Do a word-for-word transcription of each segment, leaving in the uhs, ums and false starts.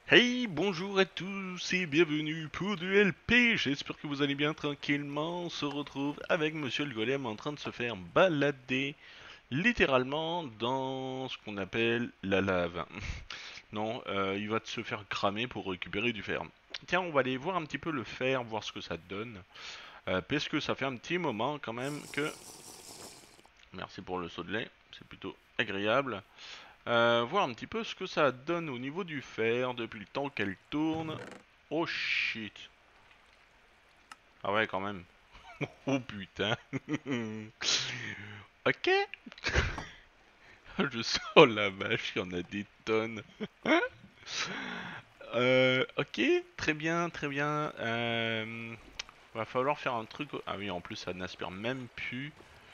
Hey, bonjour à tous et bienvenue pour du L P. J'espère que vous allez bien tranquillement. On se retrouve avec Monsieur le Golem en train de se faire balader littéralement dans ce qu'on appelle la lave. Non, euh, il va se faire cramer pour récupérer du fer. Tiens, on va aller voir un petit peu le fer, voir ce que ça donne. Euh, parce que ça fait un petit moment quand même que... Merci pour le saut de lait, c'est plutôt agréable. Euh, voir un petit peu ce que ça donne au niveau du fer depuis le temps qu'elle tourne. Oh shit. Ah ouais, quand même. Oh putain. Ok. Je sens la vache, il y en a des tonnes. Euh, ok, très bien, très bien. Euh, va falloir faire un truc. Ah oui, en plus, ça n'aspire même plus.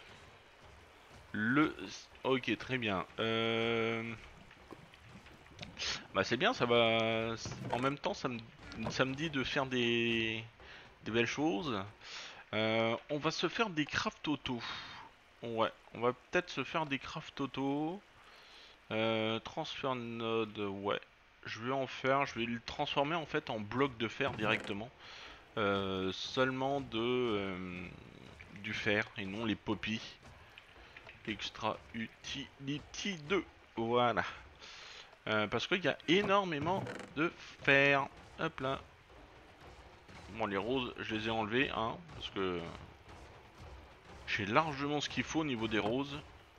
Le. Ok, très bien. Euh... Bah, c'est bien, ça va. En même temps, ça me, ça me dit de faire des, des belles choses. Euh, on va se faire des craft auto. Ouais, on va peut-être se faire des craft auto. Euh, transfer node, ouais. Je vais en faire, je vais le transformer en fait en bloc de fer directement. Euh, seulement de euh, du fer et non les poppies. Extra utility deux. Voilà. Euh, parce qu'il y a énormément de fer. Hop là. Bon, les roses, je les ai enlevées, hein, parce que j'ai largement ce qu'il faut au niveau des roses.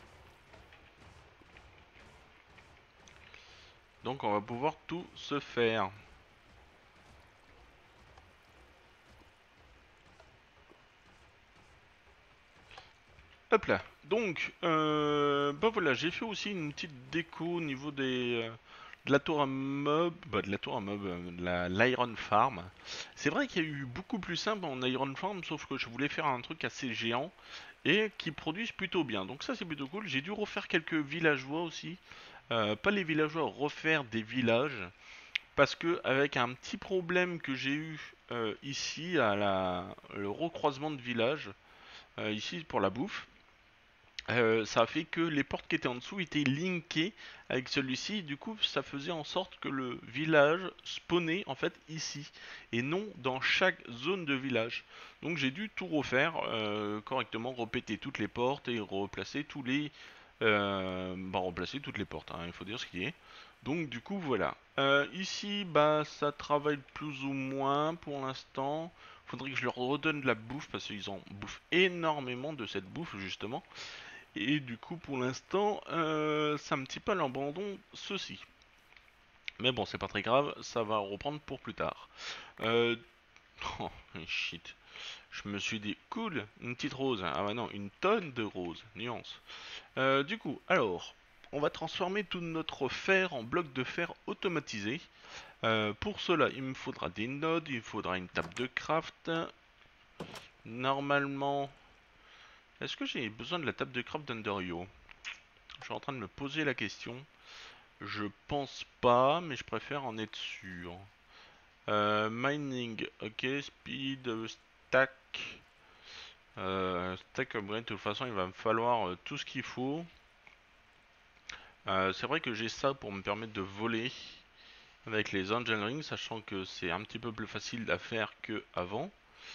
Donc on va pouvoir tout se faire. Hop là. Donc, euh, bah voilà, j'ai fait aussi une petite déco au niveau des euh, de la tour à mob, bah de la tour à mob, euh, de la l'Iron Farm. C'est vrai qu'il y a eu beaucoup plus simple en Iron Farm, sauf que je voulais faire un truc assez géant et qui produise plutôt bien. Donc ça c'est plutôt cool. J'ai dû refaire quelques villageois aussi. Euh, pas les villageois, refaire des villages. Parce que avec un petit problème que j'ai eu euh, ici à la le recroisement de villages, euh, ici pour la bouffe. Euh, ça a fait que les portes qui étaient en dessous étaient linkées avec celui-ci. Du coup, ça faisait en sorte que le village spawnait en fait ici et non dans chaque zone de village. Donc j'ai dû tout refaire euh, correctement, repéter toutes les portes et replacer tous les, euh, bah, remplacer toutes les portes. Hein, il faut dire ce qui est. Donc du coup voilà. Euh, ici, bah ça travaille plus ou moins pour l'instant. Faudrait que je leur redonne de la bouffe parce qu'ils en bouffent énormément de cette bouffe justement. Et du coup, pour l'instant, euh, c'est un petit peu à l'abandon ceci. Mais bon, c'est pas très grave, ça va reprendre pour plus tard. Euh... Oh, shit. Je me suis dit, cool, une petite rose. Ah bah non, une tonne de roses, nuance. Euh, du coup, alors, on va transformer tout notre fer en bloc de fer automatisé. Euh, pour cela, il me faudra des nodes, il me faudra une table de craft. Normalement, est-ce que j'ai besoin de la table de craft d'Underio? Je suis en train de me poser la question. Je pense pas, mais je préfère en être sûr. Euh, mining, ok, speed, euh, stack. Euh, stack upgrade, de toute façon, il va me falloir euh, tout ce qu'il faut. Euh, c'est vrai que j'ai ça pour me permettre de voler avec les Angel Rings, sachant que c'est un petit peu plus facile à faire que avant.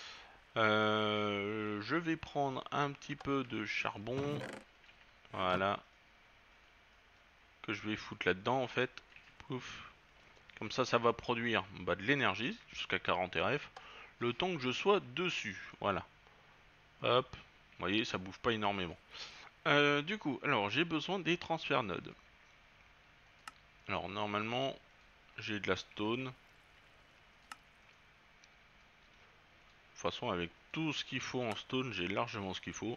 Euh, je vais prendre un petit peu de charbon, voilà, que je vais foutre là-dedans en fait. Pouf. Comme ça, ça va produire bah, de l'énergie jusqu'à quarante R F. Le temps que je sois dessus. Voilà. Hop. Vous voyez, ça bouffe pas énormément. Euh, du coup, alors j'ai besoin des transferts nodes. Alors normalement, j'ai de la stone. De toute façon, avec tout ce qu'il faut en stone, j'ai largement ce qu'il faut.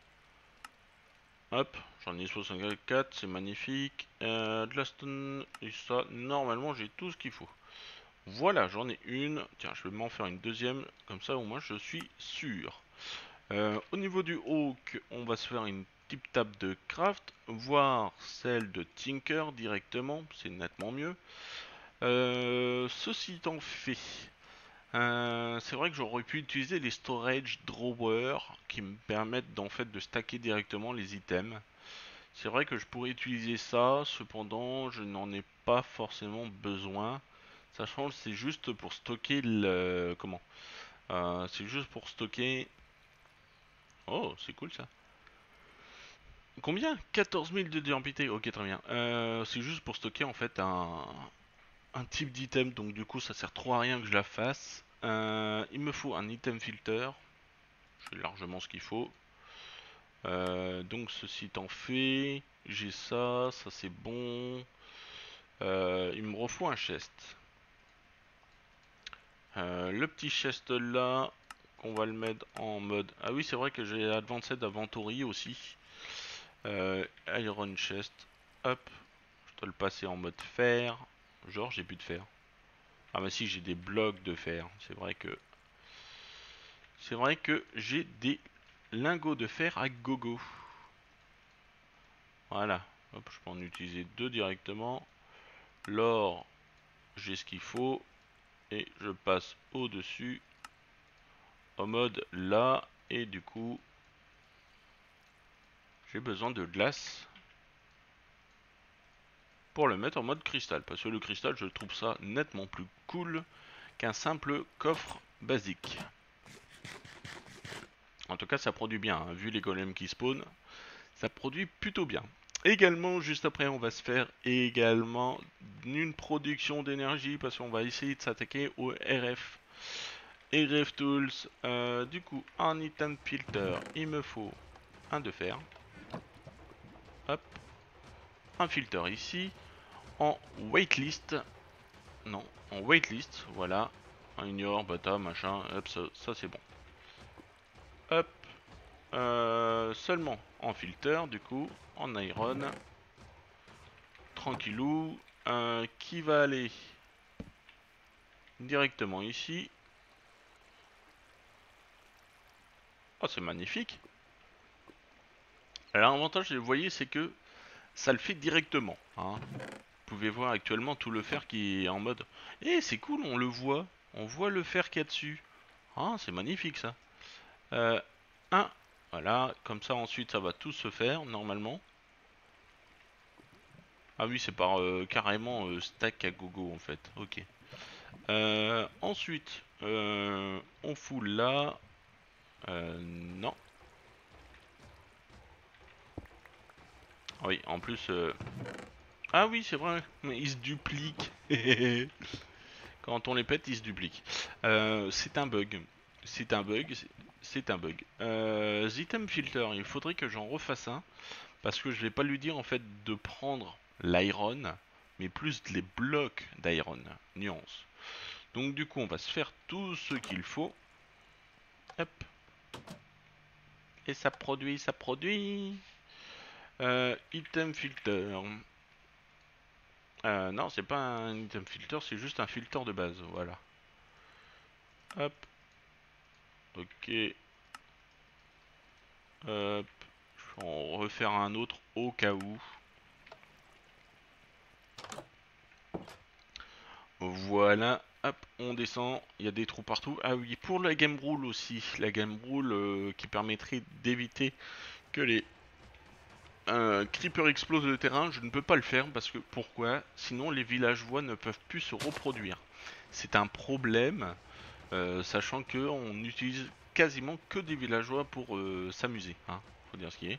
Hop, j'en ai soixante-quatre, c'est magnifique. Euh, de la stone, et ça, normalement, j'ai tout ce qu'il faut. Voilà, j'en ai une. Tiens, je vais m'en faire une deuxième. Comme ça, au moins, je suis sûr. Euh, au niveau du Hawk, on va se faire une petite table de craft, voire celle de Tinker directement, c'est nettement mieux. Euh, ceci étant fait, euh, c'est vrai que j'aurais pu utiliser les storage drawers qui me permettent d'en fait de stacker directement les items. C'est vrai que je pourrais utiliser ça, cependant je n'en ai pas forcément besoin. Sachant que c'est juste pour stocker le... Comment euh, C'est juste pour stocker... Oh, c'est cool ça. Combien? quatorze mille de durabilité. Ok, très bien. Euh, c'est juste pour stocker en fait un, un type d'item. Donc du coup, ça sert trop à rien que je la fasse. Euh, il me faut un item filter. J'ai largement ce qu'il faut. Euh, donc ceci t'en fait. J'ai ça, ça c'est bon. Euh, il me refaut un chest. Euh, le petit chest là, qu'on va le mettre en mode... Ah oui, c'est vrai que j'ai Advanced Inventory aussi. Euh, Iron chest. Hop. Je dois le passer en mode fer. Genre, j'ai plus de fer. Ah mais si, j'ai des blocs de fer. C'est vrai que... C'est vrai que j'ai des lingots de fer à gogo. Voilà. Hop, je peux en utiliser deux directement. L'or, j'ai ce qu'il faut. Et je passe au-dessus. En mode là. Et du coup, j'ai besoin de glace pour le mettre en mode cristal. Parce que le cristal, je trouve ça nettement plus cool qu'un simple coffre basique. En tout cas, ça produit bien, hein. Vu les golems qui spawnent, ça produit plutôt bien. Également, juste après, on va se faire également une production d'énergie parce qu'on va essayer de s'attaquer au R F. R F Tools, euh, du coup, un item filter, il me faut un de fer. Hop, un filter ici. En waitlist, non, en waitlist, voilà. Un ignore, bata, machin, hop, ça, ça c'est bon. Hop, euh, seulement en filter, du coup, en iron. Tranquillou, euh, qui va aller directement ici. Oh, c'est magnifique. Alors, l'avantage, vous voyez, c'est que ça le fait directement, hein. Vous pouvez voir actuellement tout le fer qui est en mode... Eh, c'est cool, on le voit. On voit le fer qu'il y a dessus. Ah, c'est magnifique, ça. Euh, un, voilà, comme ça, ensuite, ça va tout se faire, normalement. Ah oui, c'est par euh, carrément euh, stack à gogo, en fait. Ok. Euh, ensuite, euh, on fout là. Euh, non. Oui, en plus... euh, Ah oui, c'est vrai, mais ils se dupliquent. Quand on les pète, ils se dupliquent. Euh, c'est un bug. C'est un bug. C'est un bug. Euh, Zitem Filter, il faudrait que j'en refasse un. Parce que je vais pas lui dire en fait de prendre l'iron, mais plus les blocs d'iron. Nuance. Donc du coup, on va se faire tout ce qu'il faut. Hop. Et ça produit, ça produit. Euh, item Filter. Euh, non, c'est pas un item filter, c'est juste un filter de base, voilà. Hop. Ok. Hop. Je vais en refaire un autre au cas où. Voilà. Hop, on descend. Il y a des trous partout. Ah oui, pour la game rule aussi. La game rule euh, qui permettrait d'éviter que les euh, creepers explosent le terrain. Je ne peux pas le faire parce que pourquoi? Sinon les villageois ne peuvent plus se reproduire. C'est un problème. Euh, sachant que on utilise quasiment que des villageois pour euh, s'amuser, hein, faut dire ce qui est.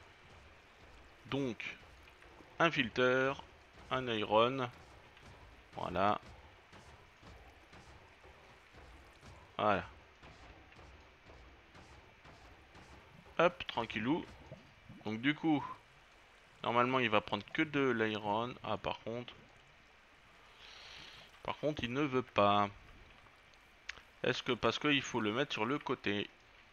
Donc, un filter, un iron, voilà, voilà. Hop, tranquillou. Donc du coup, normalement il va prendre que de l'iron. Ah par contre, par contre il ne veut pas. Est-ce que parce qu'il faut le mettre sur le côté?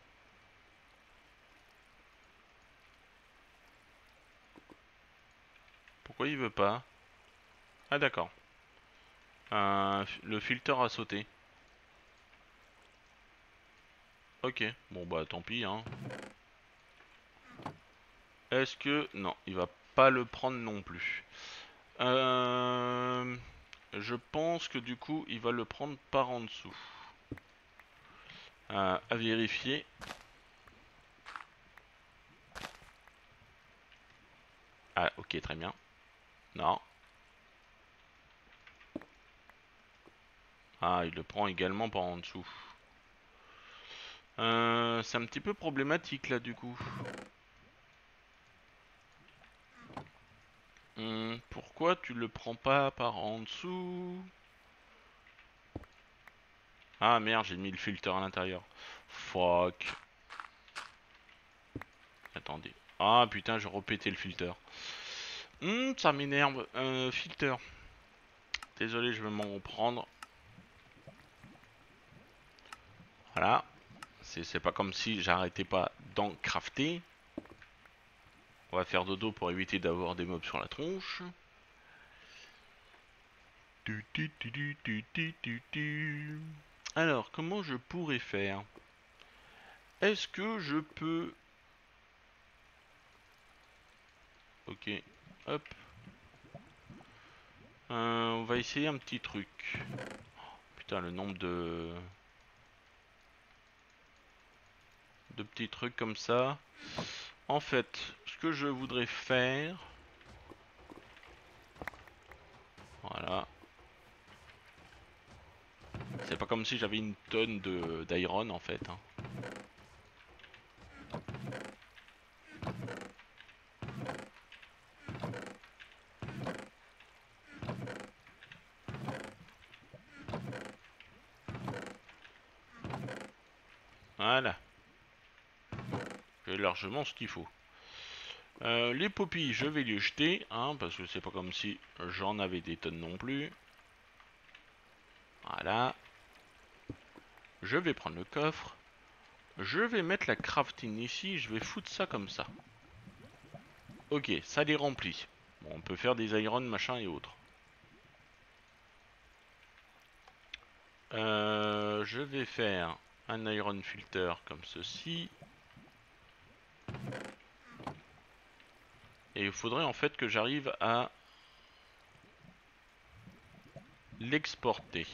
Pourquoi il veut pas? Ah d'accord. Euh, le filter a sauté. Ok, bon bah tant pis hein. Est-ce que... Non, il va pas le prendre non plus. Euh... Je pense que du coup, il va le prendre par en dessous. Euh, à vérifier. Ah, ok, très bien. Non. Ah, il le prend également par en dessous. Euh, c'est un petit peu problématique là du coup. Hum, pourquoi tu le prends pas par en dessous? Ah merde, j'ai mis le filtre à l'intérieur. Fuck. Attendez. Ah putain, j'ai repété le filtre. Hum, ça m'énerve. Euh, filter. Désolé, je vais m'en reprendre. Voilà. C'est pas comme si j'arrêtais pas d'en crafter. On va faire dodo pour éviter d'avoir des mobs sur la tronche. Tu, tu, tu, tu, tu, tu, tu, tu. Alors, comment je pourrais faire? Est-ce que je peux... Ok, hop. Euh, on va essayer un petit truc. Putain, le nombre de... de petits trucs comme ça. En fait, ce que je voudrais faire... Voilà. C'est pas comme si j'avais une tonne de d'iron en fait. Hein. Voilà. J'ai largement ce qu'il faut. Euh, les poppies, je vais les jeter, hein, parce que c'est pas comme si j'en avais des tonnes non plus. Voilà. Je vais prendre le coffre. Je vais mettre la crafting ici, je vais foutre ça comme ça. Ok, ça les remplit. Bon, on peut faire des iron, machin et autres. Euh, je vais faire un iron filter comme ceci. Et il faudrait en fait que j'arrive à l'exporter.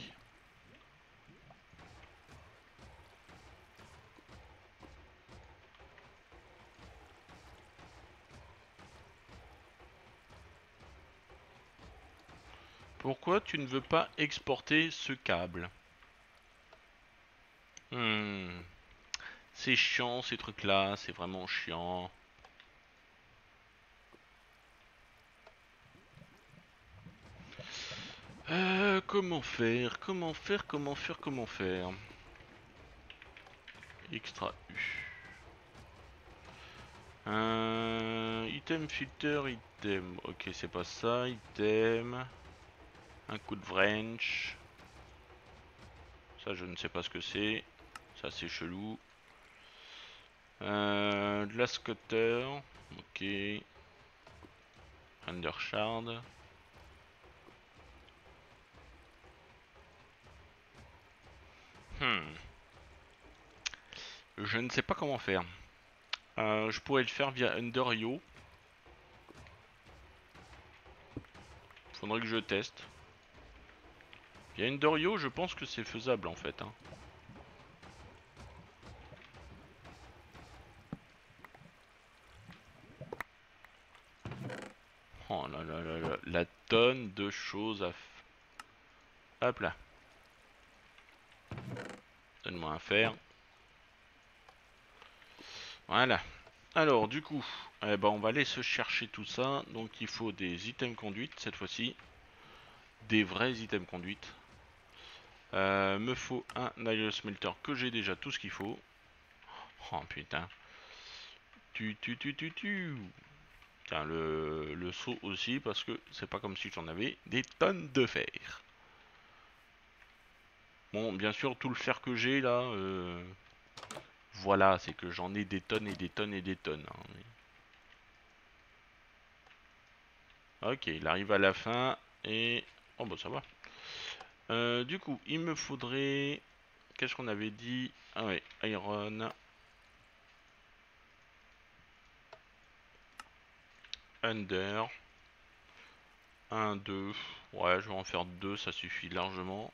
Pourquoi tu ne veux pas exporter ce câble? Hmm. C'est chiant ces trucs là, c'est vraiment chiant. Euh, comment faire? Comment faire? Comment faire? Comment faire? Extra U. Euh, item filter, item. Ok, c'est pas ça. Item. Un coup de wrench. Ça, je ne sais pas ce que c'est. Ça, c'est chelou. Euh, de la scutter. Ok. Undershard. Hmm. Je ne sais pas comment faire. Euh, je pourrais le faire via Underio. Faudrait que je teste. Via Underio, je pense que c'est faisable en fait. Hein. Oh là là là là, la tonne de choses à faire. Hop là. Donne-moi un fer. Voilà. Alors, du coup, eh ben, on va aller se chercher tout ça. Donc, il faut des items conduite cette fois-ci. Des vrais items conduite. Euh, me faut un nylon smelter que j'ai déjà tout ce qu'il faut. Oh putain. Tu, tu, tu, tu, tu. Tiens, le, le seau aussi, parce que c'est pas comme si j'en avais des tonnes de fer. Bon, bien sûr, tout le fer que j'ai là, euh, voilà, c'est que j'en ai des tonnes et des tonnes et des tonnes. Hein. Ok, il arrive à la fin et... Oh bah ça va. Euh, du coup, il me faudrait... Qu'est-ce qu'on avait dit? Ah ouais, iron. Under. Un, deux. Ouais, je vais en faire deux, ça suffit largement.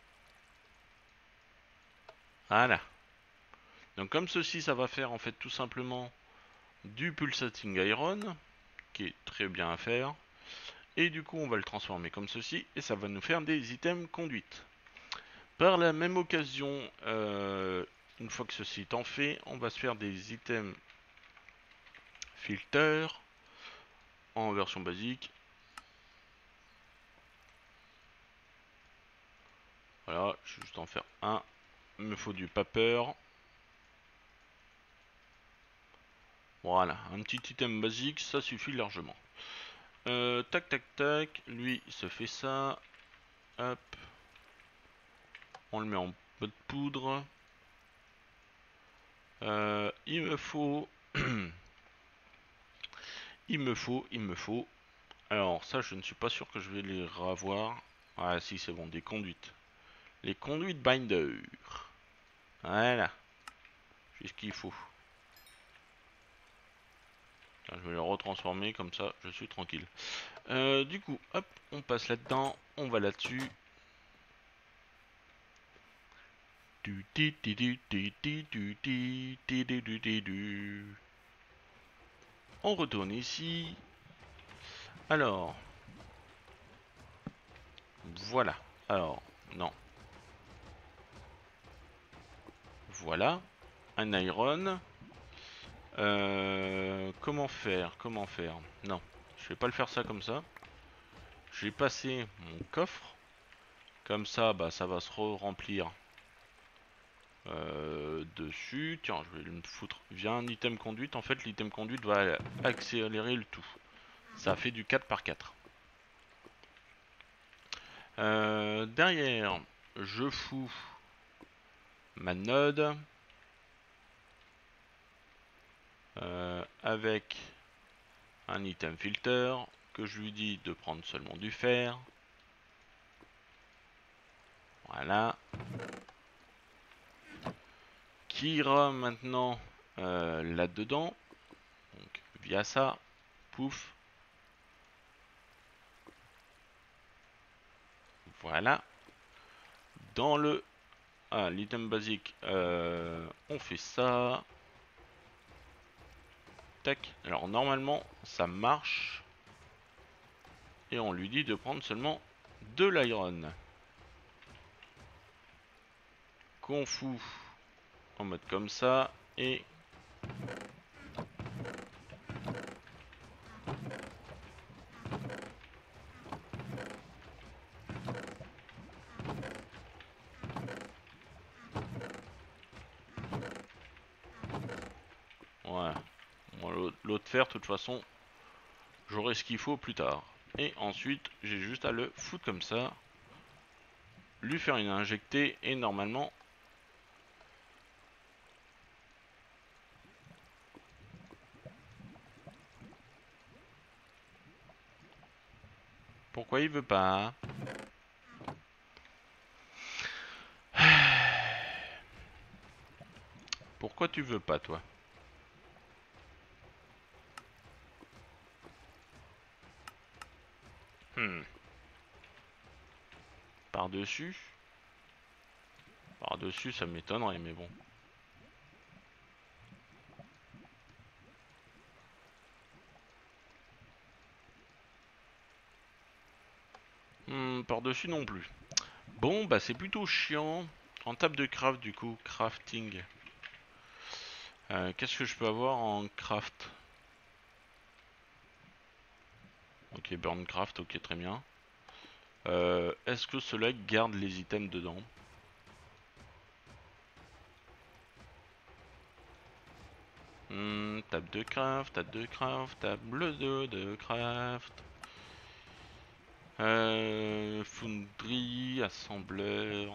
Voilà. Donc comme ceci, ça va faire en fait tout simplement du pulsating iron, qui est très bien à faire. Et du coup, on va le transformer comme ceci, et ça va nous faire des items conduite. Par la même occasion, euh, une fois que ceci est en fait, on va se faire des items filter en version basique. Voilà, je vais juste en faire un. Il me faut du paper. Voilà, un petit item basique, ça suffit largement. Euh, tac tac tac, lui il se fait ça. Hop. On le met en pot de poudre. Euh, il me faut... il me faut, il me faut... Alors ça je ne suis pas sûr que je vais les revoir. Ah si c'est bon, des conduites. Les conduites binder. Voilà. J'ai ce qu'il faut. Je vais les retransformer comme ça, je suis tranquille. Euh, du coup, hop, on passe là-dedans, on va là-dessus. On retourne ici. Alors, voilà. Alors, non. Voilà, un iron. Euh, comment faire? Comment faire? Non, je vais pas le faire ça comme ça. Je vais passer mon coffre. Comme ça, bah, ça va se re-remplir euh, dessus. Tiens, je vais me foutre via un item conduite. En fait, l'item conduite va accélérer le tout. Ça fait du quatre par quatre. Euh, derrière, je fous ma node euh, avec un item filter que je lui dis de prendre seulement du fer. Voilà. Qui ira maintenant euh, là-dedans. Donc via ça, pouf. Voilà. Dans le ah, l'item basique, euh, on fait ça. Tac. Alors normalement, ça marche. Et on lui dit de prendre seulement de l'iron. Qu'on fout en mode comme ça. Et ouais. Bon, l'autre fer, de toute façon, j'aurai ce qu'il faut plus tard. Et ensuite, j'ai juste à le foutre comme ça. Lui faire une injectée et normalement... Pourquoi il veut pas? Pourquoi tu veux pas, toi? Hmm. Par-dessus? Par-dessus, ça m'étonnerait, mais bon. Hmm, par-dessus non plus. Bon, bah c'est plutôt chiant. En table de craft, du coup, crafting. Euh, Qu'est-ce que je peux avoir en craft? Ok, burn craft, ok, très bien. Euh, Est-ce que cela garde les items dedans? Hmm, table de craft, table de craft, table de, de craft. Euh, foundry, assembleur.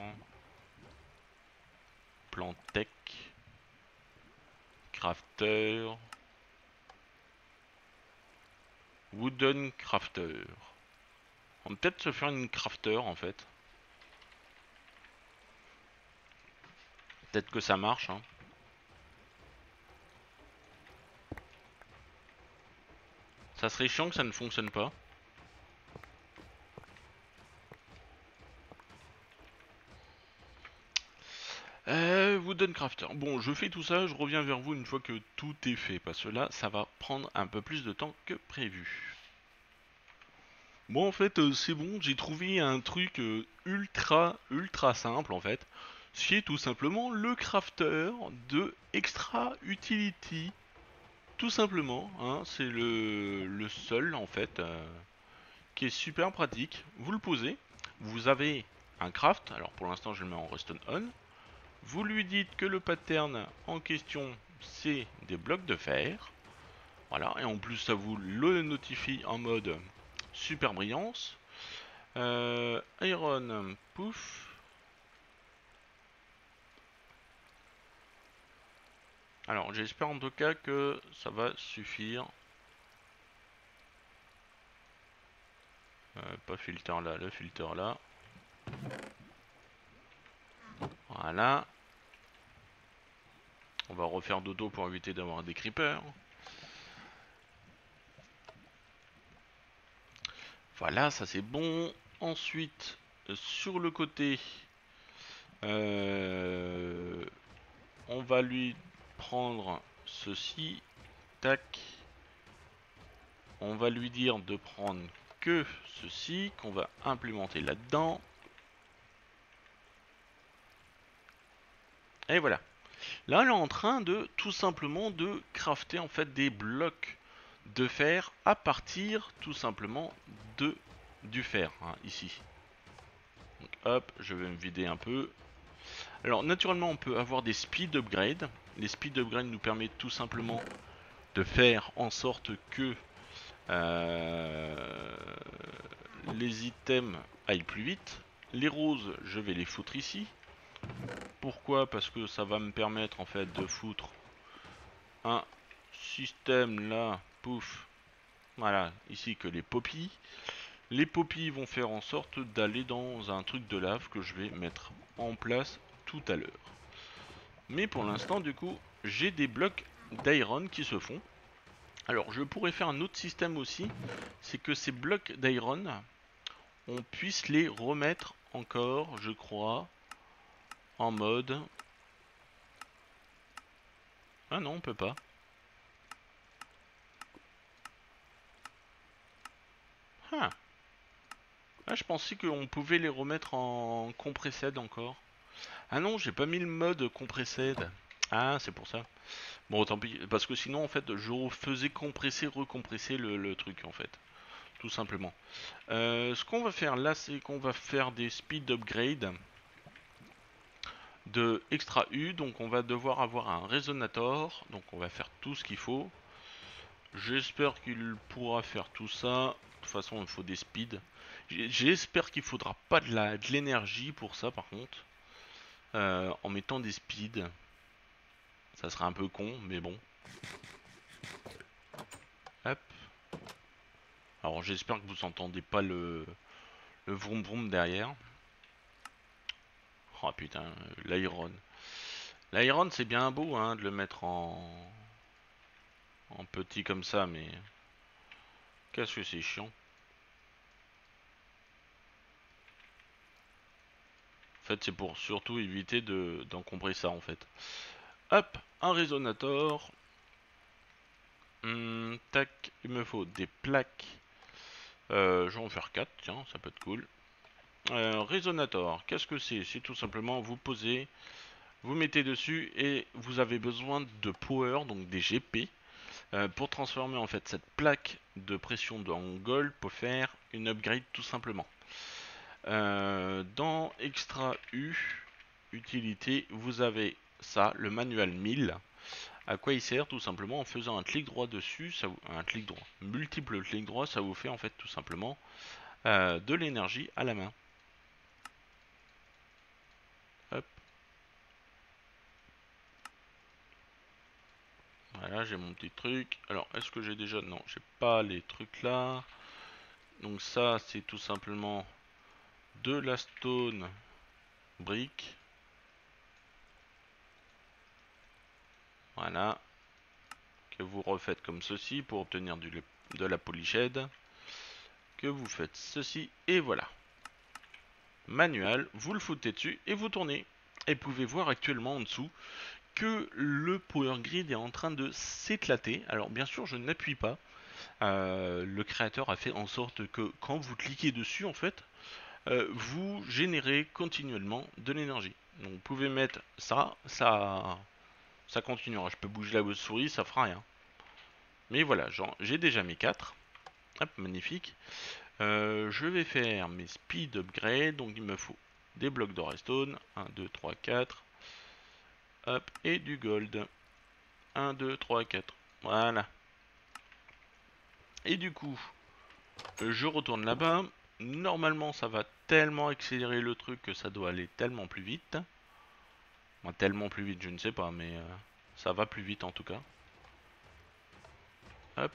Plantech. Crafter. Wooden crafter. On va peut-être se faire une crafter en fait. Peut-être que ça marche. Hein. Ça serait chiant que ça ne fonctionne pas. Euh, Wooden Crafter. Bon, je fais tout ça, je reviens vers vous une fois que tout est fait. Parce que là, ça va prendre un peu plus de temps que prévu. Bon, en fait, euh, c'est bon, j'ai trouvé un truc euh, ultra, ultra simple, en fait. C'est tout simplement le crafter de Extra Utility. Tout simplement, hein, c'est le, le seul, en fait, euh, qui est super pratique. Vous le posez, vous avez un craft, alors pour l'instant je le mets en redstone on. Vous lui dites que le pattern en question, c'est des blocs de fer. Voilà, et en plus ça vous le notifie en mode super brillance. Euh, iron, pouf. Alors j'espère en tout cas que ça va suffire. Euh, pas filter là, le filter là. Voilà. On va refaire dodo pour éviter d'avoir des creepers. Voilà, ça c'est bon. Ensuite, euh, sur le côté, euh, on va lui prendre ceci. Tac. On va lui dire de prendre que ceci, qu'on va implémenter là-dedans. Et voilà. Là, elle est en train de tout simplement de crafter en fait des blocs de fer à partir tout simplement de du fer, hein, ici. Donc, hop, je vais me vider un peu. Alors naturellement on peut avoir des speed upgrades. Les speed upgrades nous permettent tout simplement de faire en sorte que euh, les items aillent plus vite. Les roses, je vais les foutre ici. Pourquoi? Parce que ça va me permettre en fait de foutre un système là, pouf, voilà, ici que les poppies. Les poppies vont faire en sorte d'aller dans un truc de lave que je vais mettre en place tout à l'heure. Mais pour l'instant, du coup, j'ai des blocs d'iron qui se font. Alors, je pourrais faire un autre système aussi, c'est que ces blocs d'iron, on puisse les remettre encore, je crois, en mode... Ah non, on peut pas. Ah, ah je pensais qu'on pouvait les remettre en compressed encore. Ah non, j'ai pas mis le mode compressed. Ah, c'est pour ça. Bon, tant pis, parce que sinon, en fait, je faisais compresser, recompresser le, le truc, en fait. Tout simplement. Euh, ce qu'on va faire là, c'est qu'on va faire des speed upgrade de extra U. Donc on va devoir avoir un résonateur. Donc on va faire tout ce qu'il faut. J'espère qu'il pourra faire tout ça. De toute façon, il faut des speeds. J'espère qu'il faudra pas de la de l'énergie pour ça, par contre. Euh, en mettant des speeds. Ça serait un peu con, mais bon. Hop. Alors j'espère que vous entendez pas le, le vroom vroom derrière. Oh putain, l'iron. L'iron c'est bien beau hein, de le mettre en, en petit comme ça, mais qu'est-ce que c'est chiant. En fait c'est pour surtout éviter de d'encombrer ça en fait. Hop, un résonateur. Hum, tac, il me faut des plaques. Euh, je vais en faire quatre, tiens, ça peut être cool. Euh, résonateur, qu'est-ce que c'est? C'est tout simplement vous posez, vous mettez dessus et vous avez besoin de power, donc des G P, euh, pour transformer en fait cette plaque de pression en gold pour faire une upgrade tout simplement. Euh, dans Extra U, utilité, vous avez ça, le manual mille. À quoi il sert? Tout simplement en faisant un clic droit dessus, ça vous, un clic droit, multiple clics droit, ça vous fait en fait tout simplement euh, de l'énergie à la main. Hop. Voilà, j'ai mon petit truc. Alors, est-ce que j'ai déjà... Non, j'ai pas les trucs là. Donc ça, c'est tout simplement de la stone brick. Voilà. Que vous refaites comme ceci pour obtenir du, de la polyshed. Que vous faites ceci et voilà. Manuel, vous le foutez dessus et vous tournez. Et vous pouvez voir actuellement en dessous que le power grid est en train de s'éclater. Alors bien sûr, je n'appuie pas. euh, le créateur a fait en sorte que quand vous cliquez dessus, en fait, euh, vous générez continuellement de l'énergie. Donc vous pouvez mettre ça, ça, ça continuera. Je peux bouger la souris, ça fera rien. Mais voilà, j'ai déjà mes quatre. Hop, magnifique. Euh, je vais faire mes speed upgrade. Donc il me faut des blocs de redstone. un, deux, trois, quatre. Hop, et du gold. un, deux, trois, quatre. Voilà. Et du coup, je retourne là-bas. Normalement, ça va tellement accélérer le truc que ça doit aller tellement plus vite. Moi, tellement plus vite, je ne sais pas, mais euh, ça va plus vite en tout cas. Hop.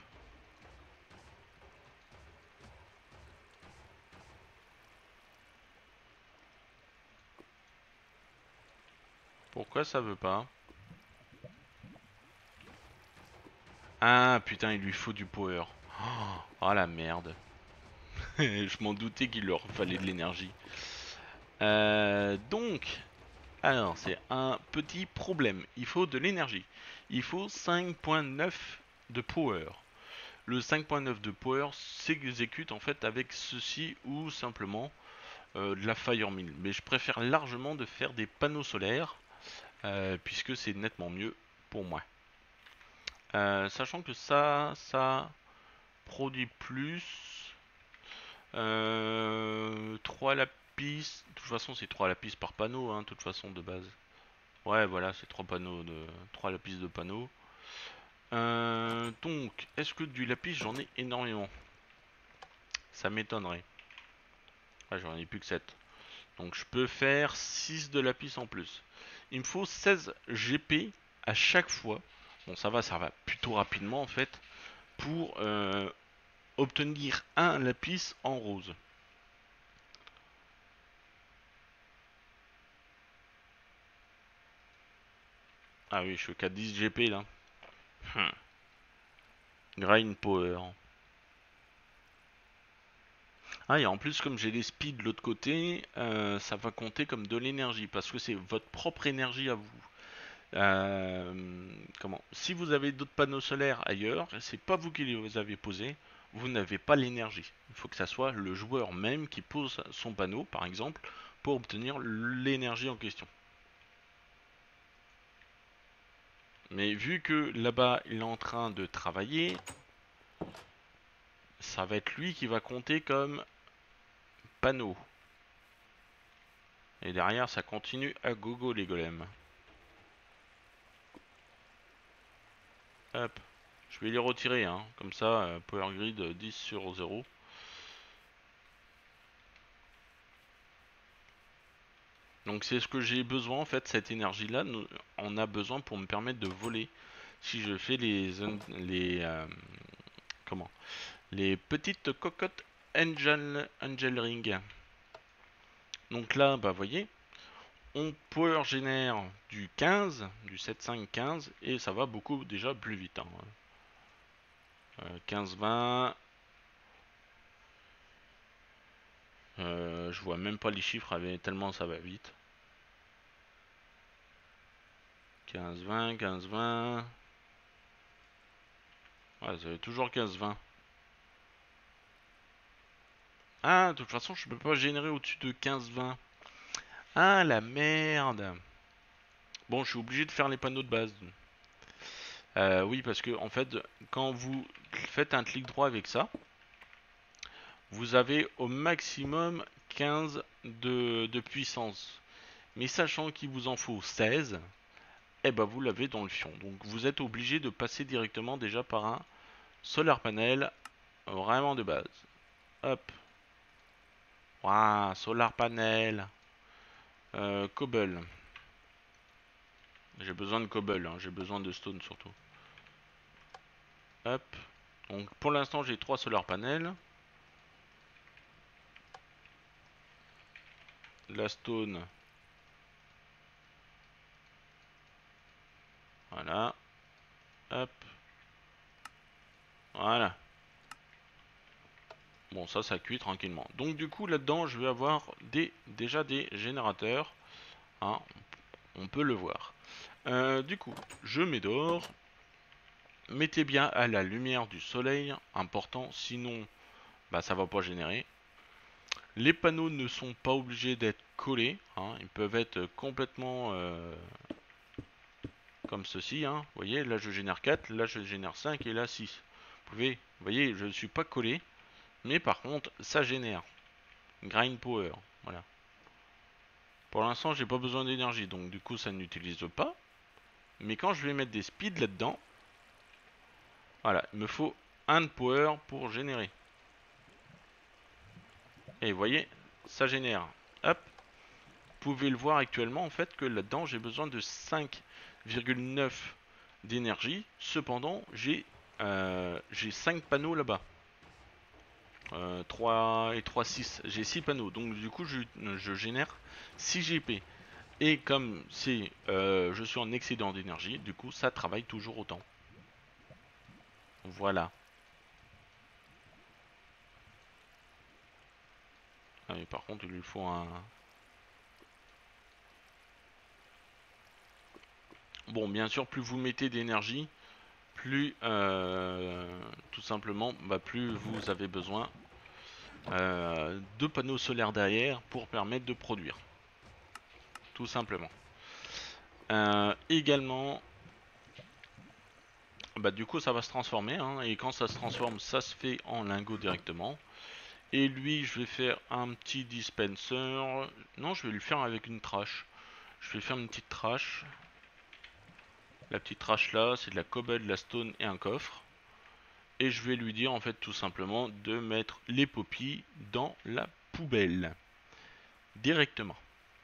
Pourquoi ça veut pas? Ah putain, il lui faut du power. Oh, oh la merde. Je m'en doutais qu'il leur fallait de l'énergie. Euh, donc, alors c'est un petit problème. Il faut de l'énergie. Il faut cinq point neuf de power. Le cinq point neuf de power s'exécute en fait avec ceci ou simplement euh, de la fire mill. Mais je préfère largement de faire des panneaux solaires euh, puisque c'est nettement mieux pour moi. Euh, sachant que ça, ça produit plus. Euh, trois lapis. De toute façon, c'est trois lapis par panneau, hein, de toute façon, de base. Ouais, voilà, c'est trois panneaux de trois lapis de panneaux. Euh, donc, est-ce que du lapis, j'en ai énormément? Ça m'étonnerait. Ouais, j'en ai plus que sept. Donc, je peux faire six de lapis en plus. Il me faut seize G P à chaque fois. Bon, ça va, ça va plutôt rapidement en fait. Pour euh, obtenir un lapis en rose. Ah oui, je suis qu'à dix G P là. Hmm. Grind power. Ah, et en plus, comme j'ai les speeds de l'autre côté, euh, ça va compter comme de l'énergie parce que c'est votre propre énergie à vous. Euh, comment? Si vous avez d'autres panneaux solaires ailleurs, c'est pas vous qui les avez posés, vous n'avez pas l'énergie. Il faut que ça soit le joueur même qui pose son panneau, par exemple, pour obtenir l'énergie en question. Mais vu que là-bas il est en train de travailler, ça va être lui qui va compter comme panneau. Et derrière ça continue à gogo les golems. Hop. Je vais les retirer, hein. Comme ça, euh, Power Grid euh, dix sur zéro. Donc c'est ce que j'ai besoin en fait, cette énergie là, on a besoin pour me permettre de voler. Si je fais les les euh, comment les petites cocottes Angel, Angel Ring. Donc là, bah voyez, on power génère du quinze, du sept cinq quinze, et ça va beaucoup déjà plus vite. Hein. Euh, quinze vingt. Euh, je vois même pas les chiffres avec, tellement ça va vite. quinze vingt, quinze vingt. Ouais, c'est toujours quinze vingt. Ah, de toute façon, je peux pas générer au-dessus de quinze vingt. Ah, la merde. Bon, je suis obligé de faire les panneaux de base. Euh, oui, parce que en fait, quand vous faites un clic droit avec ça, vous avez au maximum quinze de, de puissance. Mais sachant qu'il vous en faut seize, eh ben vous l'avez dans le fion. Donc vous êtes obligé de passer directement déjà par un solar panel vraiment de base. Hop. Waouh, solar panel. Euh, cobble. J'ai besoin de cobble, hein. J'ai besoin de stone surtout. Hop. Donc pour l'instant j'ai trois solar panels. La stone. Voilà. Hop. Voilà. Bon, ça, ça cuit tranquillement. Donc du coup, là-dedans, je vais avoir des, déjà des générateurs. Hein, on peut le voir. Euh, du coup, je mets d'or. Mettez bien à la lumière du soleil, important, sinon bah, ça va pas générer. Les panneaux ne sont pas obligés d'être collés, hein, ils peuvent être complètement euh, comme ceci. Hein. Vous voyez, là je génère quatre, là je génère cinq et là six. Vous pouvez, vous voyez, je ne suis pas collé, mais par contre ça génère. Grind power, voilà. Pour l'instant j'ai pas besoin d'énergie, donc du coup ça n'utilise pas. Mais quand je vais mettre des speeds là-dedans, voilà, il me faut un de power pour générer. Et vous voyez, ça génère. Hop. Vous pouvez le voir actuellement en fait que là-dedans j'ai besoin de cinq virgule neuf d'énergie. Cependant, j'ai euh, j'ai cinq panneaux là-bas. Euh, trois et trois, six. J'ai six panneaux. Donc du coup, je, je génère six G P. Et comme c'est, euh, je suis en excédent d'énergie, du coup, ça travaille toujours autant. Voilà. Ah, mais par contre, il lui faut un... Bon, bien sûr, plus vous mettez d'énergie, plus, euh, tout simplement, bah, plus vous avez besoin euh, de panneaux solaires derrière pour permettre de produire. Tout simplement. Euh, également, bah, du coup, ça va se transformer, hein, et quand ça se transforme, ça se fait en lingot directement. Et lui, je vais faire un petit dispenser. Non, je vais lui faire avec une trash. Je vais faire une petite trash. La petite trash là, c'est de la cobble, de la stone et un coffre. Et je vais lui dire en fait tout simplement de mettre les poppies dans la poubelle. Directement.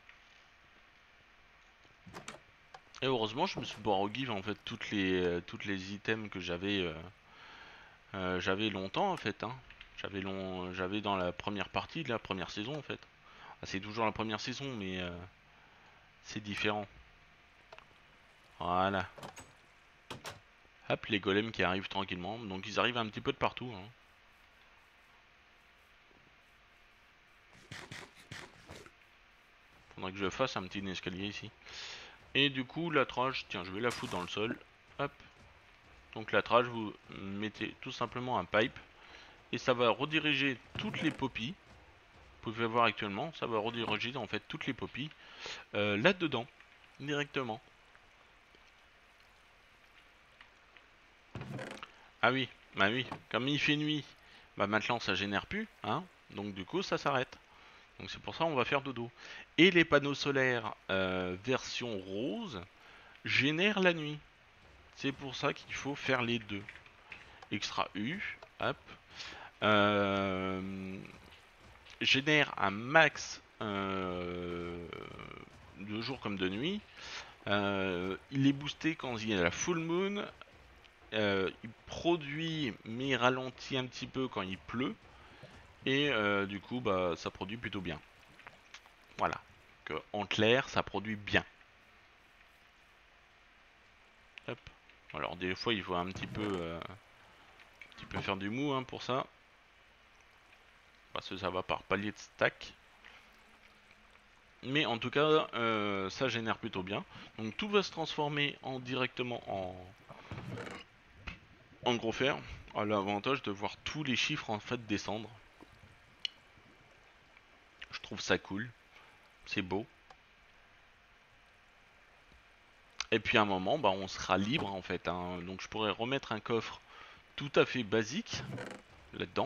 Et heureusement, je me suis boire au give en fait toutes les, euh, toutes les items que j'avais euh, euh, j'avais longtemps en fait. Hein. J'avais long, j'avais dans la première partie de la première saison en fait. Ah, c'est toujours la première saison, mais euh, c'est différent. Voilà. Hop, les golems qui arrivent tranquillement. Donc ils arrivent un petit peu de partout. Hein. Faudrait que je fasse un petit escalier ici. Et du coup, la trage, tiens, je vais la foutre dans le sol. Hop. Donc la trage, vous mettez tout simplement un pipe. Et ça va rediriger toutes les poppies. Vous pouvez voir actuellement, ça va rediriger en fait toutes les poppies euh, là-dedans. Directement. Ah oui, bah oui, comme il fait nuit, bah maintenant ça génère plus, hein. Donc du coup ça s'arrête. Donc c'est pour ça on va faire dodo. Et les panneaux solaires euh, version rose génèrent la nuit. C'est pour ça qu'il faut faire les deux. Extra U, hop. Euh, génère un max euh, de jour comme de nuit. Euh, il est boosté quand il y a la full moon. Euh, il produit mais il ralentit un petit peu quand il pleut. Et euh, du coup bah ça produit plutôt bien. Voilà. Que, en clair, ça produit bien. Hop. Alors des fois il faut un petit peu euh, un petit peu faire du mou hein, pour ça. Parce que ça va par palier de stack. Mais en tout cas euh, ça génère plutôt bien. Donc tout va se transformer en directement en, en gros fer. A l'avantage de voir tous les chiffres en fait descendre. Je trouve ça cool. C'est beau. Et puis à un moment, bah, on sera libre en fait. Hein. Donc je pourrais remettre un coffre tout à fait basique là-dedans.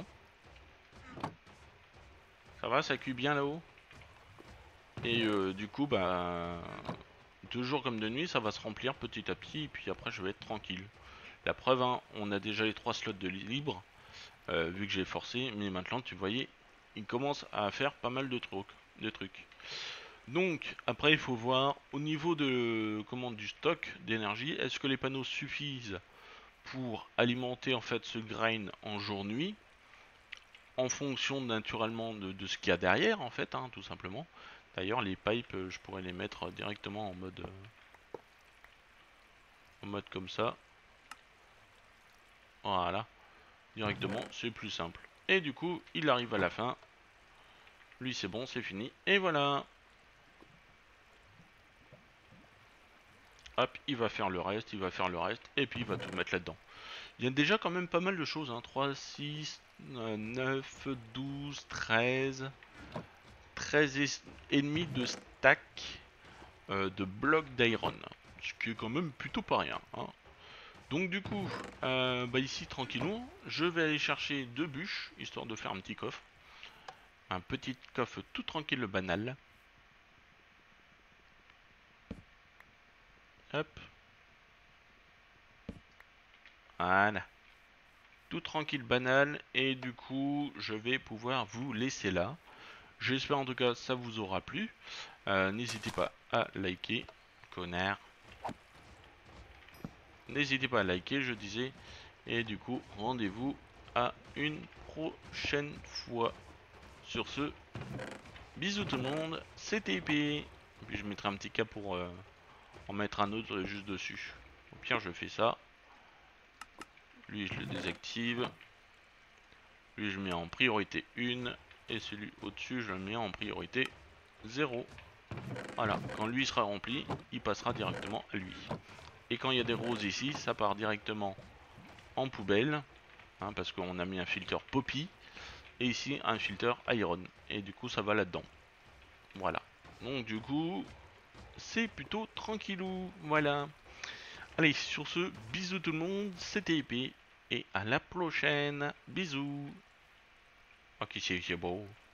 Ça va, ça cuit bien là-haut. Et euh, du coup, bah, de jour comme de nuit, ça va se remplir petit à petit. Et puis après, je vais être tranquille. La preuve, hein, on a déjà les trois slots de libre, euh, vu que j'ai forcé. Mais maintenant, tu voyais, il commence à faire pas mal de trucs. De trucs. Donc, après, il faut voir au niveau de comment du stock d'énergie, est-ce que les panneaux suffisent pour alimenter en fait ce grind en jour-nuit, en fonction naturellement de, de ce qu'il y a derrière en fait, hein, tout simplement. D'ailleurs, les pipes, euh, je pourrais les mettre directement en mode, euh, en mode comme ça. Voilà, directement, c'est plus simple. Et du coup, il arrive à la fin. Lui, c'est bon, c'est fini. Et voilà. Hop, il va faire le reste, il va faire le reste, et puis il va tout mettre là-dedans. Il y a déjà quand même pas mal de choses, hein. trois, six, euh, neuf, douze, treize. treize et demi de stack euh, de blocs d'iron. Ce qui est quand même plutôt pas rien, hein. Donc du coup, euh, bah ici tranquillou, je vais aller chercher deux bûches, histoire de faire un petit coffre. Un petit coffre tout tranquille banal. Hop. Voilà. Tout tranquille banal. Et du coup, je vais pouvoir vous laisser là. J'espère en tout cas ça vous aura plu. Euh, N'hésitez pas à liker. Connard. N'hésitez pas à liker, je disais. Et du coup, rendez-vous à une prochaine fois. Sur ce, bisous tout le monde, c'était épée. Et puis je mettrai un petit cas pour euh, en mettre un autre juste dessus. Au pire, je fais ça. Lui, je le désactive. Lui, je le mets en priorité un. Et celui au-dessus, je le mets en priorité zéro. Voilà, quand lui sera rempli, il passera directement à lui. Et quand il y a des roses ici, ça part directement en poubelle. Hein, parce qu'on a mis un filtre Poppy. Et ici, un filtre Iron. Et du coup, ça va là-dedans. Voilà. Donc du coup, c'est plutôt tranquillou. Voilà. Allez, sur ce, bisous tout le monde, c'était épée. Et à la prochaine. Bisous. Ok, c'est beau.